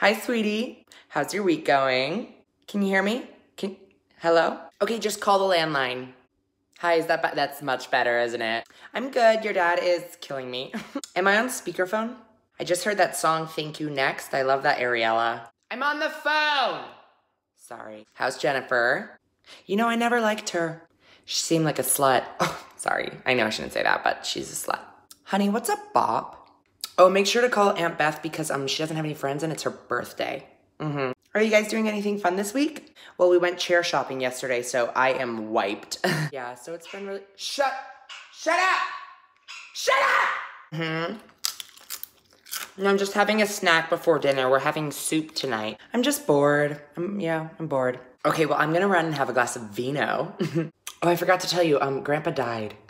Hi, sweetie. How's your week going? Can you hear me? Hello? Okay, just call the landline. Hi, is that that's much better, isn't it? I'm good. Your dad is killing me. Am I on speakerphone? I just heard that song, Thank You Next. I love that, Ariella. I'm on the phone! Sorry. How's Jennifer? You know, I never liked her. She seemed like a slut. Oh, sorry. I know I shouldn't say that, but she's a slut. Honey, what's up, Bob? Oh, make sure to call Aunt Beth because she doesn't have any friends and it's her birthday. Are you guys doing anything fun this week? Well, we went chair shopping yesterday, so I am wiped. Yeah, so it's been really... Shut up! Shut up! I'm just having a snack before dinner. We're having soup tonight. I'm just bored. I'm bored. Okay, well, I'm gonna run and have a glass of vino. Oh, I forgot to tell you, Grandpa died.